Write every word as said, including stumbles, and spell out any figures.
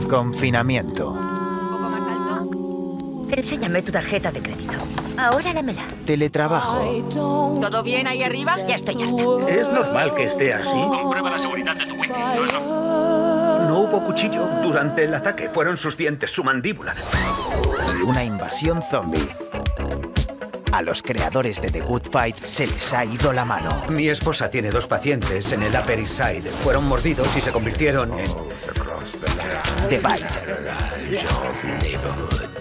Confinamiento. ¿Un poco más alto? Enséñame tu tarjeta de crédito. Ahora lámela. Teletrabajo. ¿Todo bien ahí arriba? Ya estoy harta. Es normal que esté así. Comprueba la seguridad de tu wifi. No es normal. No hubo cuchillo durante el ataque. Fueron sus dientes, su mandíbula. Y una invasión zombie. A los creadores de The Good Fight se les ha ido la mano. Mi esposa tiene dos pacientes en el Upper East Side. Fueron mordidos y se convirtieron en... The Bite.